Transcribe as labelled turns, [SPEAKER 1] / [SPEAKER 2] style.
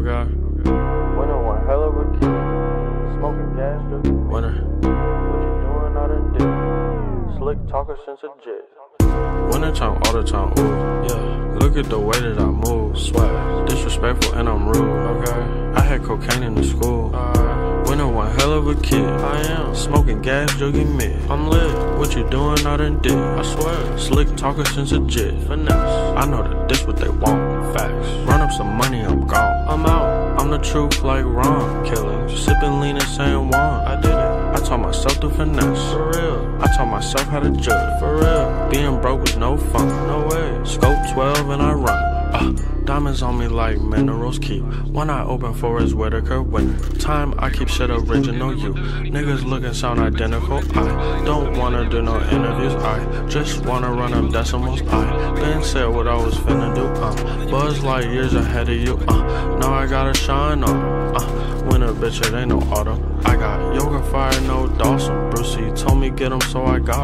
[SPEAKER 1] Okay.
[SPEAKER 2] Winner one hell of a kid. Smoking gas, dude.
[SPEAKER 1] Winner.
[SPEAKER 2] What you doing out of dick? Slick talker since a jet.
[SPEAKER 1] Winter time, all the time, ooh, yeah. Look at the way that I move, swag. Disrespectful and I'm rude, okay. I had cocaine in the school. Winter one hell of a kid. I am smoking gas, jogging mid. I'm lit. What you doing out in dick? I swear. Slick talker since a jet. Finesse. I know that this what they want. Facts. Run up some money, I'm gone. I'm out. I'm the truth like Ron. Killing. Sipping lean and saying Juan. I did it. I taught myself to finesse. For real. I taught myself how to judge. For real. Being broke was no fun. No way. Scope 12 and I run. Diamonds on me like minerals keep. One eye open for his Whitaker winner. Time I keep shit original you. Niggas looking sound identical. I don't wanna do no interviews. I just wanna run up decimals. I been said what I was finna do. Buzz like years ahead of you. Now I gotta shine on. Winter bitch, it ain't no autumn. I got yoga fire, no Dawson. Brucey told me get him, so I got